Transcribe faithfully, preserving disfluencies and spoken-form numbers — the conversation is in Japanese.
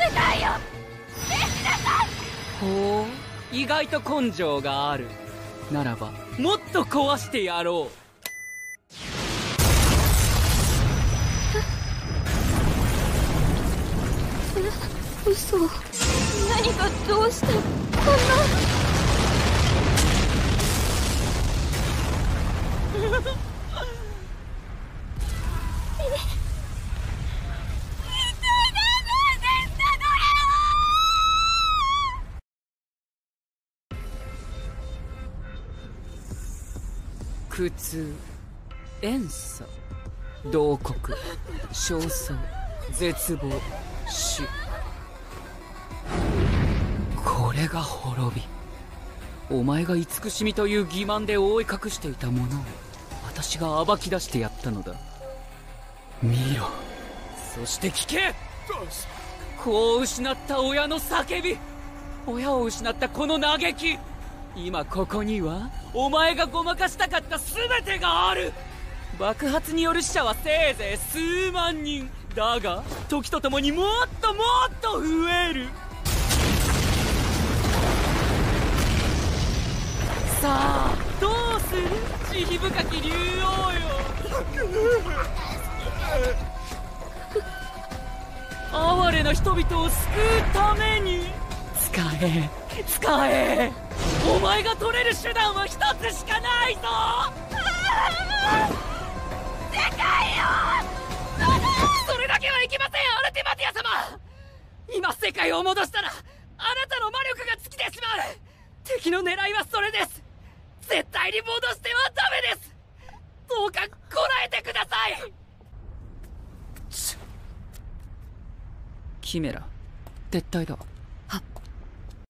界よ、消しなさい。 ほう、意外と根性がある。ならばもっと壊してやろう。 え、嘘。何がどうしてこんな。 苦痛、怨嗟、慟哭、焦燥、絶望、死。これが滅び。お前が慈しみという欺瞞で覆い隠していたものを私が暴き出してやったのだ。見ろ、そして聞け。子を失った親の叫び、親を失ったこの嘆き。今ここにはお前がごまかしたかった全てがある。爆発による死者はせいぜい数万人だが、時とともにもっともっと増える。さあどうする、慈悲深き竜王よ。哀れな人々を救うために使え使え。お前が取れる手段は一つしかないぞ。 世界よ。 それだけはいけません、アルティマティア様。今世界を戻したらあなたの魔力が尽きてしまう。敵の狙いはそれです。絶対に戻してはダメです。どうかこらえてください。キメラ撤退だ。